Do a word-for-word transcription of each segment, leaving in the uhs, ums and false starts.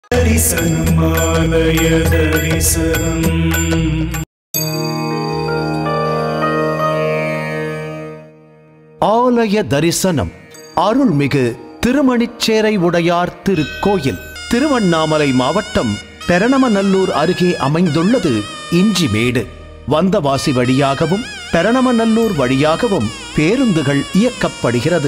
தரிசனமாலய தரிசனம். ஆலய தரிசனம். அருள்மிகு திருமணிச்சேரை உடையார் திருக்கோயில் திருவண்ணாமலை மாவட்டம் பெரணமநல்லூர் அருகே அமைந்துள்ளது. இஞ்சிமேடு வந்தவாசி வழியாகவும் பெரணமநல்லூர் வழியாகவும் பேருந்துகள் இயக்கப்படுகிறது.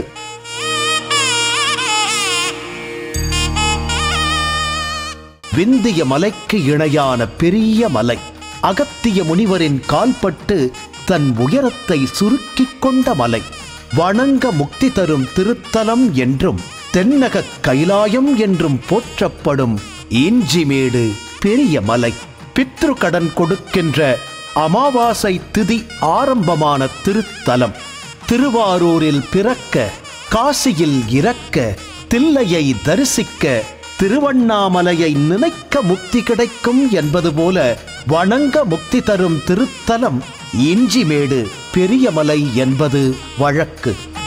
விந்திய மலைக்கு இணையான பெரிய மலை. அகத்திய முனிவரின் கால்பட்டு தன் உயரத்தை சுருக்கிக் கொண்ட மலை. வணங்க முக்தி தரும் திருத்தலம் என்றும் தென்னக கைலாயம் என்றும் போற்றப்படும் இஞ்சிமேடு பெரிய மலை. பித்ரு கடன் கொடுக்கின்ற அமாவாசை திதி ஆரம்பமான திருத்தலம். திருவாரூரில் பிறக்க, காசியில் இறக்க, தில்லையை தரிசிக்க, திருவண்ணாமலையை நினைக்க முக்தி கிடைக்கும் என்பது போல வணங்க முக்தி தரும் திருத்தலம் இஞ்சிமேடு பெரியமலை என்பது வழக்கு.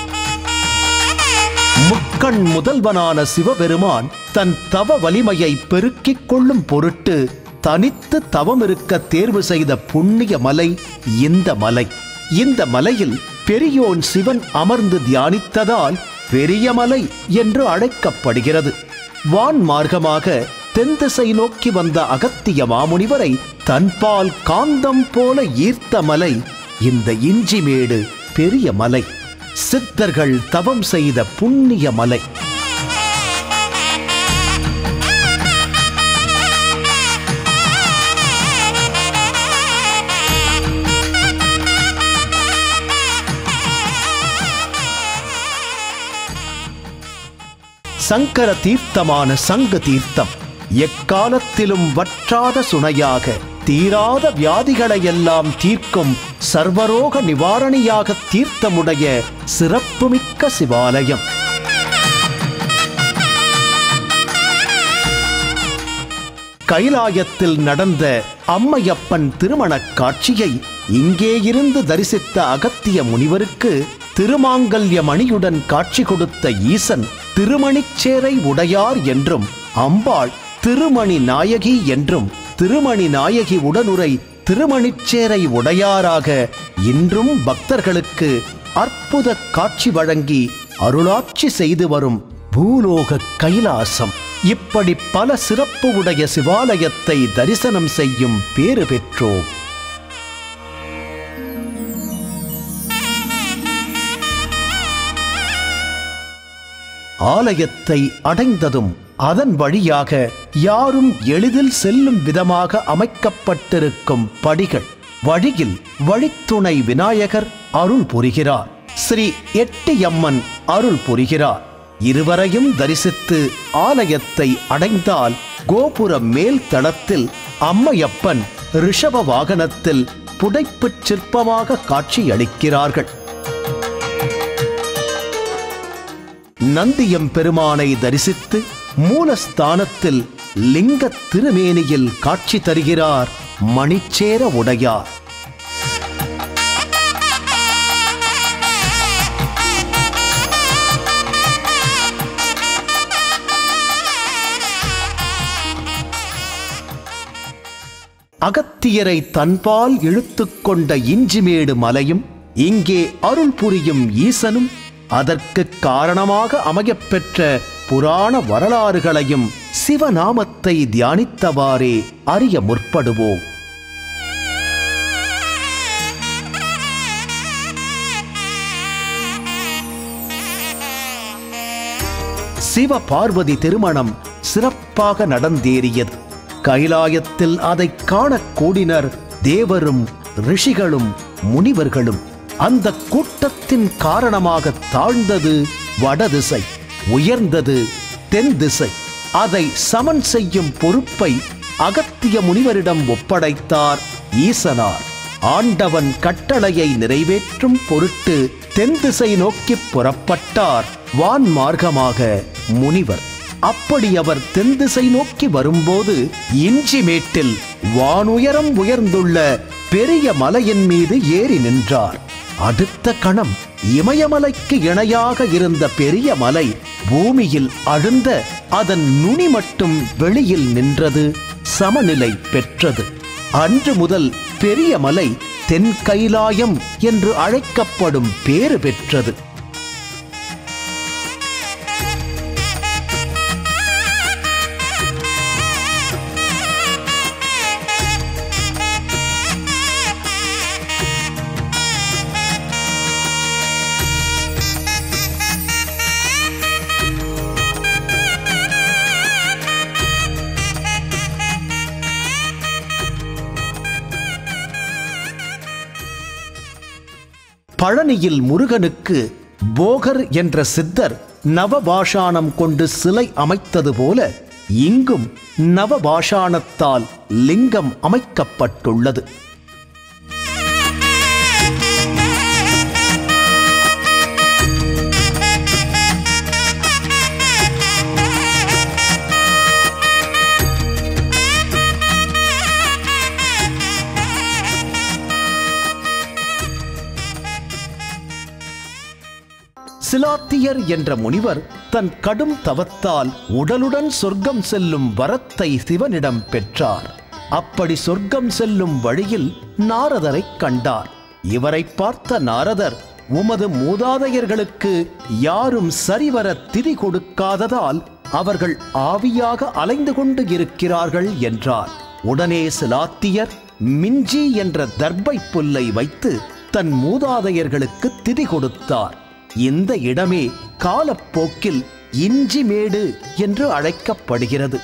முக்கண் முதல்வனான சிவபெருமான் தன் தவ வலிமையை பெருக்கிக் கொள்ளும் பொருட்டு தனித்து தவம் இருக்க தேர்வு செய்த புண்ணிய மலை இந்த மலை. இந்த மலையில் பெரியோன் சிவன் அமர்ந்து தியானித்ததால் பெரியமலை என்று அழைக்கப்படுகிறது. வான் மார்க்கமாக தென் திசை நோக்கி வந்த அகத்திய மாமுனிவரை தன்பால் காந்தம் போல ஈர்த்த மலை இந்த இஞ்சிமேடு பெரிய மலை. சித்தர்கள் தவம் செய்த புண்ணிய மலை. சங்கர தீர்த்தமான சங்கு தீர்த்தம் எக்காலத்திலும் வற்றாத சுனையாக, தீராத வியாதிகளையெல்லாம் தீர்க்கும் சர்வரோக நிவாரணியாக தீர்த்தமுடைய சிறப்புமிக்க சிவாலயம். கைலாயத்தில் நடந்த அம்மையப்பன் திருமணக் காட்சியை இங்கே இருந்து தரிசித்த அகத்திய முனிவருக்கு திருமாங்கல்ய மணியுடன் காட்சி கொடுத்த ஈசன் திருமணிச்சேரை உடையார் என்றும், அம்பாள் திருமணி நாயகி என்றும், திருமணி நாயகி உடனுரை திருமணிச்சேரை உடையாராக இன்றும் பக்தர்களுக்கு அற்புத காட்சி வழங்கி அருளாட்சி செய்து வரும் பூலோக கைலாசம். இப்படி பல சிறப்பு உடைய சிவாலயத்தை தரிசனம் செய்யும் பேறு பெற்றோம். ஆலயத்தை அடைந்ததும் அதன் வழியாக யாரும் எளிதில் செல்லும் விதமாக அமைக்கப்பட்டிருக்கும் படிகள். வழியில் வழித்துணை விநாயகர் அருள் புரிகிறார். ஸ்ரீ எட்டியம்மன் அருள் புரிகிறார். இருவரையும் தரிசித்து ஆலயத்தை அடைந்தால் கோபுர மேல் தளத்தில் அம்மையப்பன் ரிஷப வாகனத்தில் புடைப்புச் சிற்பமாக காட்சியளிக்கிறார்கள். நந்தியம் பெருமானை தரிசித்து மூலஸ்தானத்தில் லிங்க திருமேனியில் காட்சி தருகிறார் மணிச்சேர உடையார். அகத்தியரை தன்பால் இழுத்துக் கொண்ட இஞ்சிமேடு மலையும், இங்கே அருள் புரியும் ஈசனும், அதற்கு காரணமாக அமையப்பெற்ற புராண வரலாறுகளையும் சிவநாமத்தை தியானித்தவாறே அறிய முற்படுவோம். சிவ பார்வதி திருமணம் சிறப்பாக நடந்தேறியது. கைலாயத்தில் அதை காண கூடினர் தேவரும் ரிஷிகளும் முனிவர்களும். அந்த கூட்டத்தின் காரணமாக தாழ்ந்தது வடதிசை, உயர்ந்தது தென் திசை. அதை சமன் செய்யும் பொறுப்பை அகத்திய முனிவரிடம் ஒப்படைத்தார் ஈசனார். ஆண்டவன் கட்டளையை நிறைவேற்றும் பொருட்டு தென் திசை நோக்கி புறப்பட்டார் வான் மார்க்கமாக முனிவர். அப்படி அவர் தென் திசை நோக்கி வரும்போது இஞ்சிமேட்டில் வானுயரம் உயர்ந்துள்ள பெரிய மலையின் மீது ஏறி நின்றார். அடுத்த கணம் இமயமலைக்கு இணையாக இருந்த பெரிய மலை பூமியில் அழுந்த அதன் நுனி மட்டும் வெளியில் நின்றது, சமநிலை பெற்றது. அன்று முதல் பெரிய மலை தென் கைலாயம் என்று அழைக்கப்படும் பேறு பெற்றது. பழனியில் முருகனுக்கு போகர் என்ற சித்தர் நவபாஷாணம் கொண்டு சிலை அமைத்தது போல இங்கும் நவபாஷாணத்தால் லிங்கம் அமைக்கப்பட்டுள்ளது. சிலாத்தியர் என்ற முனிவர் தன் கடும் தவத்தால் உடலுடன் சொர்க்கம் செல்லும் வரத்தை சிவனிடம் பெற்றார். அப்படி சொர்க்கம் செல்லும் வழியில் நாரதரை கண்டார். இவரை பார்த்த நாரதர், உமது மூதாதையர்களுக்கு யாரும் சரிவர திதி கொடுக்காததால் அவர்கள் ஆவியாக அலைந்து கொண்டு இருக்கிறார்கள் என்றார். உடனே சிலாத்தியர் மிஞ்சி என்ற தர்பை புல்லை வைத்து தன் மூதாதையர்களுக்கு திதி கொடுத்தார். இந்த இடமே காலப்போக்கில் இஞ்சிமேடு என்று அழைக்கப்படுகிறது.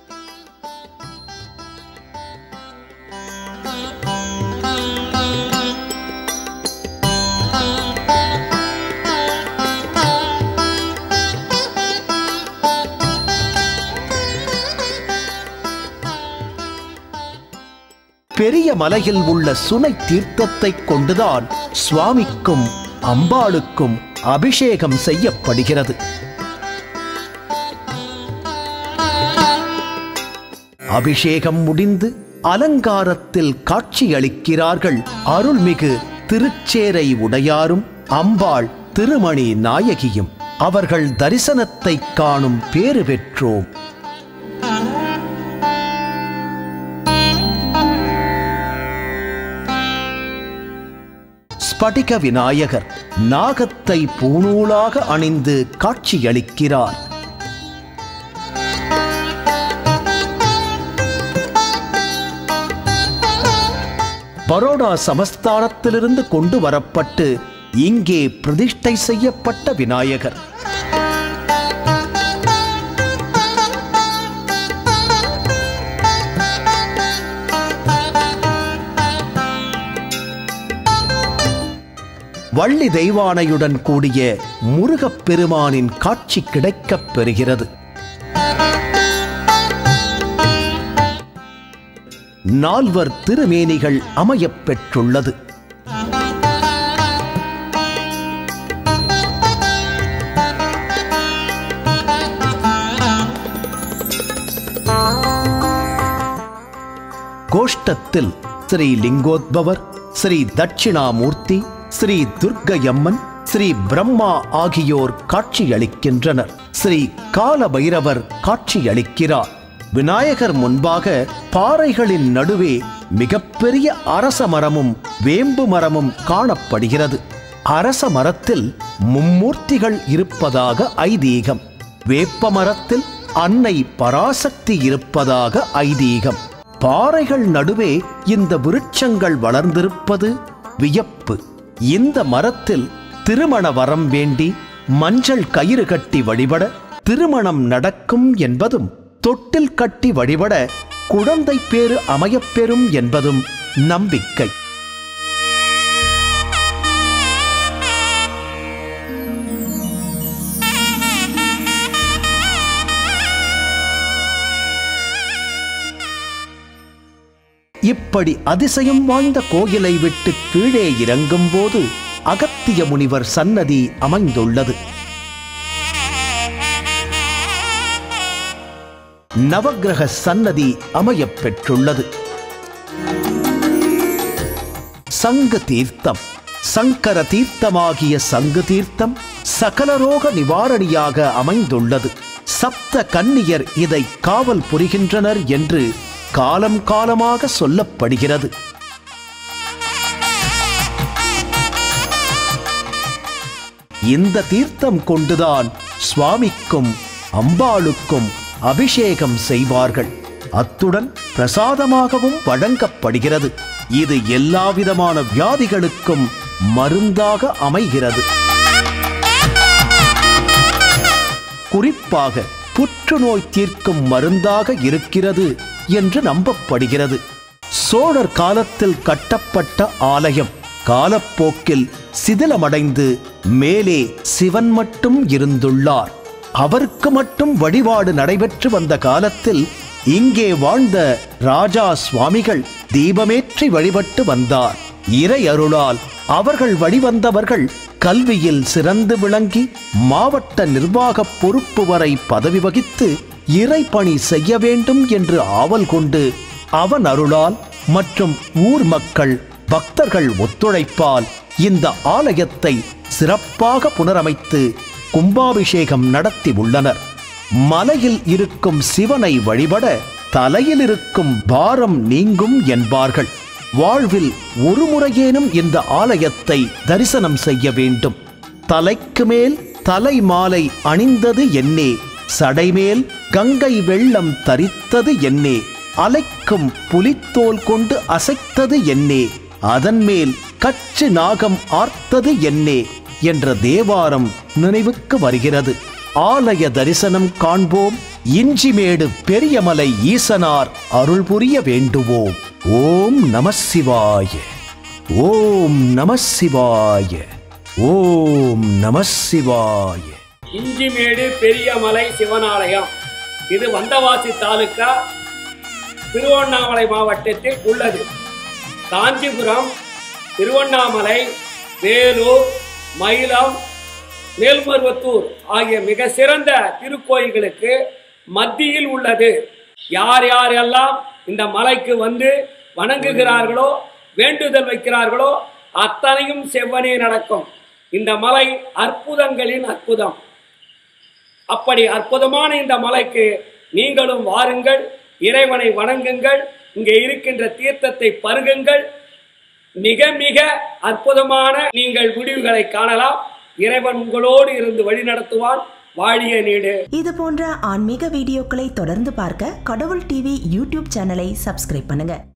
பெரிய மலையில் உள்ள சுனை தீர்த்தத்தை கொண்டுதான் சுவாமிக்கும் அம்பாளுக்கும் அபிஷேகம் செய்யப்படுகிறது. அபிஷேகம் முடிந்து அலங்காரத்தில் காட்சியளிக்கிறார்கள் அருள்மிகு திருச்சேரை உடையாரும் அம்பாள் திருமணி நாயகியும். அவர்கள் தரிசனத்தை காணும் பேறு பெற்றோம். ஸ்படிக விநாயகர் நாகத்தை பூணூலாக அணிந்து காட்சியளிக்கிறார். பரோடா சமஸ்தானத்திலிருந்து கொண்டு வரப்பட்டு இங்கே பிரதிஷ்டை செய்யப்பட்ட விநாயகர். வள்ளி தெய்வானையுடன் கூடிய முருகப்பெருமானின் காட்சி கிடைக்கப் பெறுகிறது. நால்வர் திருமேனிகள் அமையப் பெற்றுள்ளது. கோஷ்டத்தில் ஸ்ரீ லிங்கோத்பவர், ஸ்ரீ தட்சிணாமூர்த்தி, ஸ்ரீ துர்க்கையம்மன், ஸ்ரீ பிரம்மா ஆகியோர் காட்சியளிக்கின்றனர். ஸ்ரீ கால பைரவர் காட்சியளிக்கிறார். விநாயகர் முன்பாக பாறைகளின் நடுவே மிகப்பெரிய அரச மரமும் வேம்பு மரமும் காணப்படுகிறது. அரச மரத்தில் மும்மூர்த்திகள் இருப்பதாக ஐதீகம். வேப்ப மரத்தில் அன்னை பராசக்தி இருப்பதாக ஐதீகம். பாறைகள் நடுவே இந்த விருட்சங்கள் வளர்ந்திருப்பது வியப்பு. இந்த மரத்தில் திருமண வரம் வேண்டி மஞ்சள் கயிறு கட்டி வழிபட திருமணம் நடக்கும் என்பதும், தொட்டில் கட்டி வழிபட குழந்தை பேறு அமையப்பெறும் என்பதும் நம்பிக்கை. இப்படி அதிசயம் வாய்ந்த கோயிலை விட்டு கீழே இறங்கும் போது அகத்திய முனிவர் சன்னதி அமைந்துள்ளது. நவக்கிரக சன்னதி அமையப் பெற்றுள்ளது. சங்கு தீர்த்தம், சங்கர தீர்த்தமாகிய சங்கு தீர்த்தம் சகலரோக நிவாரணியாக அமைந்துள்ளது. சப்த கன்னியர் இதை காவல் புரிகின்றனர் என்று காலம் காலமாக சொல்லப்படுகிறது. இந்த தீர்த்தம் கொண்டுதான் சுவாமிக்கும் அம்பாளுக்கும் அபிஷேகம் செய்வார்கள். அத்துடன் பிரசாதமாகவும் வழங்கப்படுகிறது. இது எல்லாவிதமான வியாதிகளுக்கும் மருந்தாக அமைகிறது. குறிப்பாக புற்றுநோய் தீர்க்கும் மருந்தாக இருக்கிறது என்று நம்பப்படுகிறது. சோழர் காலத்தில் கட்டப்பட்ட ஆலயம் காலப்போக்கில் சிதிலமடைந்து மேலே சிவன் மட்டும் இருந்துள்ளார். அவருக்கு மட்டும் வழிபாடு நடைபெற்று வந்த காலத்தில் இங்கே வாழ்ந்த ராஜா சுவாமிகள் தீபமேற்றி வழிபட்டு வந்தார். இறை அருளால் அவர்கள் வழிவந்தவர்கள் கல்வியில் சிறந்து விளங்கி மாவட்ட நிர்வாக பொறுப்பு வரை பதவி வகித்து இறைப்பணி செய்ய வேண்டும் என்று ஆவல் கொண்டு அவன் அருளால் மற்றும் ஊர் மக்கள் பக்தர்கள் ஒத்துழைப்பால் இந்த ஆலயத்தை சிறப்பாக புனரமைத்து கும்பாபிஷேகம் நடத்தி உள்ளனர். மலையில் இருக்கும் சிவனை வழிபட தலையில் இருக்கும் பாரம் நீங்கும் என்பார்கள். வாழ்வில் ஒரு முறையேனும் இந்த ஆலயத்தை தரிசனம் செய்ய வேண்டும். தலைக்கு மேல் தலை மாலை அணிந்தது என்னே, சடைமேல் கங்கை வெள்ளம் தரித்தது என்னே, அலைக்கும் புலித்தோல் கொண்டு அசைத்தது என்னே, அதன் மேல் கச்சு நாகம் ஆர்த்தது என்னே என்ற தேவாரம் நினைவுக்கு வருகிறது. ஆலய தரிசனம் காண்போம். இஞ்சிமேடு பெரியமலை ஈசனார் அருள் புரிய வேண்டுவோம். ஓம் நம சிவாய, ஓம் நம சிவாய, ஓம் நம சிவாய. இஞ்சிமேடு பெரியமலை சிவனாலயம் இது வந்தவாசி தாலுகா, திருவண்ணாமலை மாவட்டத்தில் உள்ளது. காஞ்சிபுரம், திருவண்ணாமலை, வேலூர், மயிலம், மேல்மருவத்தூர் ஆகிய மிக சிறந்த திருக்கோயில்களுக்கு மத்தியில் உள்ளது. யார் யாரெல்லாம் இந்த மலைக்கு வந்து வணங்குகிறார்களோ, வேண்டுதல் வைக்கிறார்களோ அத்தனையும் செவ்வனே நடக்கும். இந்த மலை அற்புதங்களின் அற்புதம். அப்படி அற்புதமான இந்த மலைக்கு நீங்களும் வாருங்கள், இறைவனை வணங்குங்கள், இங்கே இருக்கின்ற தீர்த்தத்தை பருகுங்கள். மிக மிக அற்புதமான நீங்கள் முடிவுகளை காணலாம். இறைவன் உங்களோடு இருந்து வழி நடத்துவான். வாழிய நீடு. இது போன்ற ஆன்மீக வீடியோக்களை தொடர்ந்து பார்க்க கடவுள் டிவி யூடியூப் சேனலை சப்ஸ்கிரைப் பண்ணுங்க.